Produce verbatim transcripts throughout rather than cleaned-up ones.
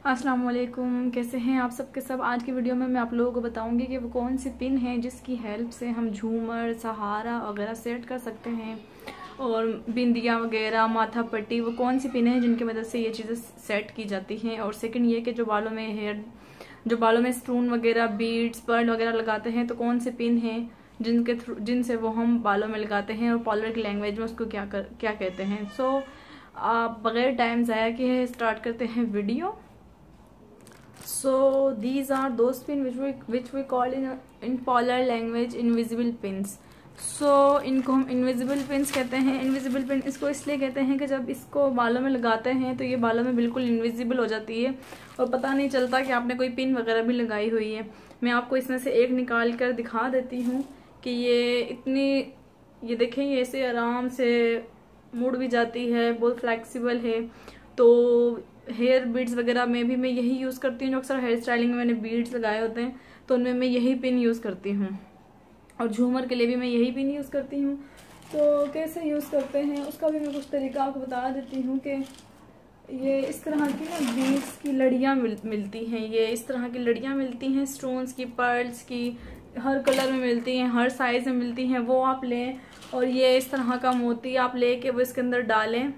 अस्सलाम वालेकुम, कैसे हैं आप सब के सब। आज की वीडियो में मैं आप लोगों को बताऊंगी कि वो कौन सी पिन है जिसकी हेल्प से हम झूमर, सहारा वगैरह सेट कर सकते हैं, और बिंदिया वगैरह, माथा पट्टी, वो कौन सी पिन है जिनकी मदद से ये चीज़ें सेट की जाती हैं। और सेकंड ये कि जो बालों में हेयर जो बालों में स्टोन वगैरह, बीड्स, पर्ल वगैरह लगाते हैं, तो कौन सी पिन है जिनके थ्रू जिनसे वो हम बालों में लगाते हैं, और पार्लर की लैंग्वेज में उसको क्या कर, क्या कहते हैं। सो so, आप बगैर टाइम ज़ाया किए स्टार्ट करते हैं video. So these are those pins which we which we call in in parlor language invisible pins. So इनको हम invisible pins कहते हैं। invisible pin इसको इसलिए कहते हैं कि जब इसको बालों में लगाते हैं तो ये बालों में बिल्कुल invisible हो जाती है और पता नहीं चलता कि आपने कोई पिन वगैरह भी लगाई हुई है। मैं आपको इसमें से एक निकाल कर दिखा देती हूँ कि ये इतनी, ये देखें, ये ऐसे आराम से मुड़ भी जाती है, बहुत फ्लेक्सिबल है। तो हेयर बीड्स वगैरह में भी मैं यही यूज़ करती हूँ। जो अक्सर हेयर स्टाइलिंग में मैंने बीड्स लगाए होते हैं तो उनमें मैं यही पिन यूज़ करती हूँ, और झूमर के लिए भी मैं यही पिन यूज़ करती हूँ। तो कैसे यूज़ करते हैं उसका भी मैं कुछ तरीका आपको बता देती हूँ कि ये इस तरह की ना बीड्स की लड़ियाँ मिल, मिलती हैं। ये इस तरह की लड़ियाँ मिलती हैं, स्टोन्स की, पर्ल्स की, हर कलर में मिलती हैं, हर साइज़ में मिलती हैं। वो आप लें, और ये इस तरह का मोती आप ले के वो इसके अंदर डालें।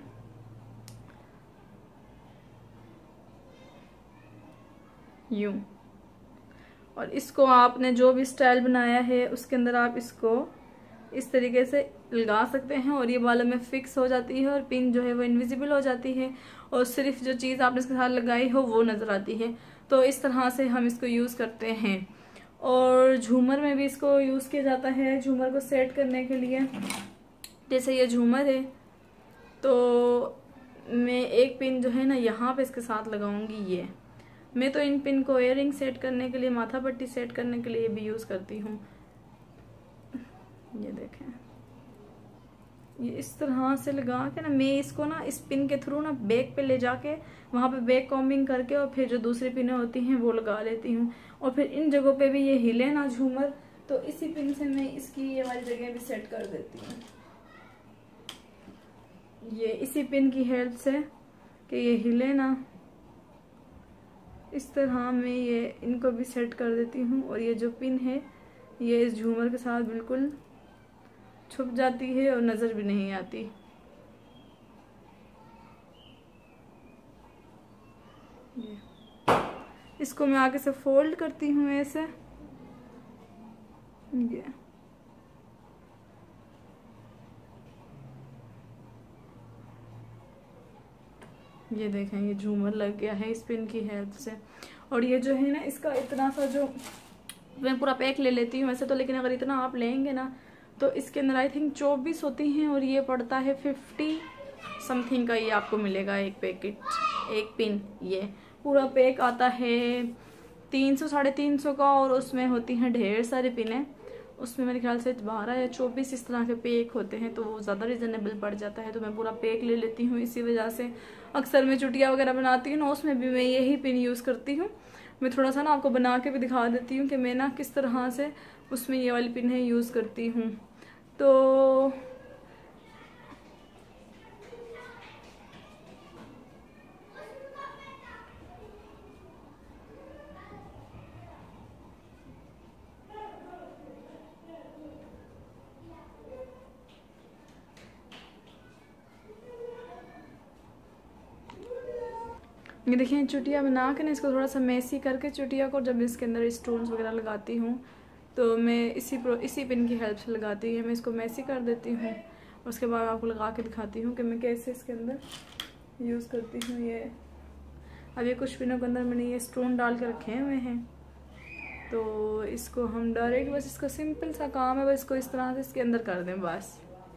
यूं, और इसको आपने जो भी स्टाइल बनाया है उसके अंदर आप इसको इस तरीके से लगा सकते हैं, और ये बालों में फिक्स हो जाती है, और पिन जो है वो इनविजिबल हो जाती है, और सिर्फ जो चीज़ आपने इसके साथ लगाई हो वो नज़र आती है। तो इस तरह से हम इसको यूज़ करते हैं। और झूमर में भी इसको यूज़ किया जाता है, झूमर को सेट करने के लिए। जैसे ये झूमर है तो मैं एक पिन जो है ना यहाँ पे इसके साथ लगाऊंगी। ये मैं तो इन पिन को इयररिंग सेट करने के लिए, माथा पट्टी सेट करने के लिए भी यूज़ करती हूँ। ये देखें, ये इस तरह से लगा के ना मैं इसको ना इस पिन के थ्रू ना बैक पे ले जाके वहाँ पे बैक कॉम्बिंग करके, और फिर जो दूसरी पिनें होती हैं वो लगा लेती हूँ। और फिर इन जगहों पे भी ये हिले ना झूमर, तो इसी पिन से मैं इसकी ये वाली जगह भी सेट कर देती हूँ। ये इसी पिन की हेल्प से कि ये हिले ना, इस तरह मैं ये इनको भी सेट कर देती हूँ। और ये जो पिन है ये इस झूमर के साथ बिल्कुल छुप जाती है और नज़र भी नहीं आती। ये इसको मैं आगे से फोल्ड करती हूँ ऐसे। ये ये देखें, ये झूमर लग गया है इस पिन की हेल्प से। और ये जो है ना, इसका इतना सा जो मैं पूरा पैक ले लेती हूँ वैसे तो, लेकिन अगर इतना आप लेंगे ना तो इसके अंदर आई थिंक चौबीस होती हैं, और ये पड़ता है फिफ्टी समथिंग का। ये आपको मिलेगा एक पैकेट, एक पिन। ये पूरा पैक आता है तीन सौ साढ़े तीन सौ का, और उसमें होती हैं ढेर सारी पिनें। उसमें मेरे ख्याल से बारह या चौबीस इस तरह के पैक होते हैं, तो वो ज़्यादा रिजनेबल पड़ जाता है। तो मैं पूरा पैक ले लेती हूँ। इसी वजह से अक्सर मैं चुटिया वगैरह बनाती हूँ ना, उसमें भी मैं यही पिन यूज़ करती हूँ। मैं थोड़ा सा ना आपको बना के भी दिखा देती हूँ कि मैं ना किस तरह से उसमें ये वाली पिन है यूज़ करती हूँ। तो ये देखिए, चुटिया बना के ना इसको थोड़ा सा मैसी करके चुटिया को जब इसके अंदर स्टोन्स वगैरह लगाती हूँ तो मैं इसी प्रो इसी पिन की हेल्प से लगाती हूँ। मैं इसको मैसी कर देती हूँ, उसके बाद आपको लगा के दिखाती हूँ कि मैं कैसे इसके अंदर यूज़ करती हूँ। ये अब ये कुछ पिनों के अंदर मैंने ये स्टोन डाल के रखे हुए हैं, तो इसको हम डायरेक्ट बस इसका सिंपल सा काम है, बस इसको इस तरह से इसके अंदर कर दें बस।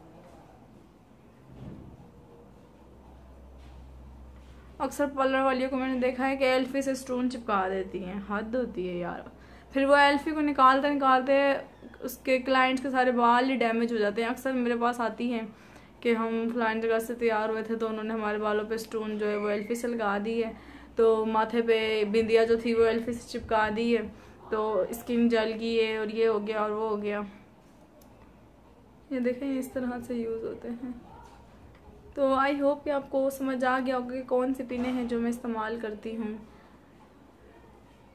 अक्सर पार्लर वालियों को मैंने देखा है कि एल्फी से स्टोन चिपका देती हैं, हद होती है यार। फिर वो एल्फी को निकालते निकालते उसके क्लाइंट्स के सारे बाल ही डैमेज हो जाते हैं। अक्सर मेरे पास आती हैं कि हम फलानी जगह से तैयार हुए थे तो उन्होंने हमारे बालों पे स्टोन जो है वो एल्फी से लगा दी है, तो माथे पे बिंदिया जो थी वो एल्फी से चिपका दी है, तो स्किन जल गई है, और ये हो गया और वो हो गया। ये देखें, इस तरह से यूज़ होते हैं। तो आई होप कि आपको समझ आ गया होगा कि कौन सी पिनें हैं जो मैं इस्तेमाल करती हूँ।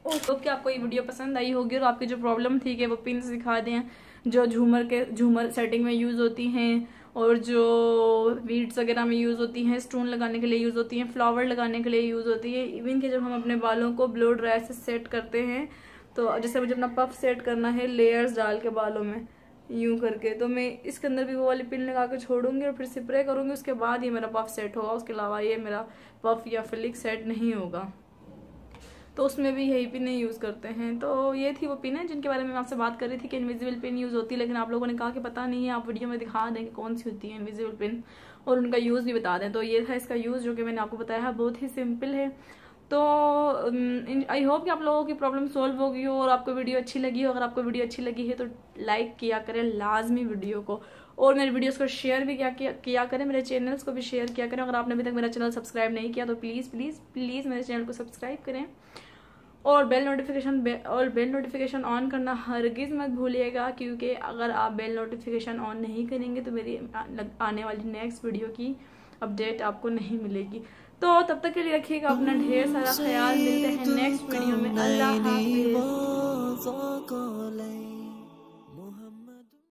तो कि आपको ये वीडियो पसंद आई होगी और आपकी जो प्रॉब्लम थी कि वो पिन दिखा दें जो झूमर के झूमर सेटिंग में यूज़ होती हैं और जो बीड्स वगैरह में यूज़ होती हैं, स्टोन लगाने के लिए यूज़ होती हैं, फ्लावर लगाने के लिए यूज़ होती है। इवन कि जब हम अपने बालों को ब्लो ड्राई से सेट करते हैं, तो जैसे मुझे अपना पफ सेट करना है लेयर्स डाल के बालों में यूं करके, तो मैं इसके अंदर भी वो वाली पिन लगा के छोड़ूंगी और फिर स्प्रे करूंगी, उसके बाद ये मेरा पफ सेट होगा। उसके अलावा ये मेरा पफ या फ्लिक सेट नहीं होगा। तो उसमें भी यही पिन यूज़ करते हैं। तो ये थी वो पिन है जिनके बारे में मैं आपसे बात कर रही थी कि इनविजिबल पिन यूज़ होती है, लेकिन आप लोगों ने कहा कि पता नहीं है, आप वीडियो में दिखा दें कि कौन सी होती है इनविजिबल पिन और उनका यूज़ भी बता दें। तो ये था इसका यूज़ जो कि मैंने आपको बताया है, बहुत ही सिंपल है। तो आई होप कि आप लोगों की प्रॉब्लम सोल्व होगी हो और आपको वीडियो अच्छी लगी हो। अगर आपको वीडियो अच्छी लगी है तो लाइक किया करें लाजमी वीडियो को, और मेरे वीडियोस को शेयर भी किया किया, किया करें, मेरे चैनल्स को भी शेयर किया करें। अगर आपने अभी तक मेरा चैनल सब्सक्राइब नहीं किया तो प्लीज़ प्लीज़ प्लीज़ मेरे चैनल को सब्सक्राइब करें और बेल नोटिफिकेशन बे, और बेल नोटिफिकेशन ऑन करना हरगिज़ मत भूलिएगा, क्योंकि अगर आप बेल नोटिफिकेशन ऑन नहीं करेंगे तो मेरी आने वाली नेक्स्ट वीडियो की अपडेट आपको नहीं मिलेगी। तो तब तक के लिए रखिएगा अपना ढेर सारा ख्याल। मिलते हैं नेक्स्ट वीडियो में। अल्लाह हाफिज़।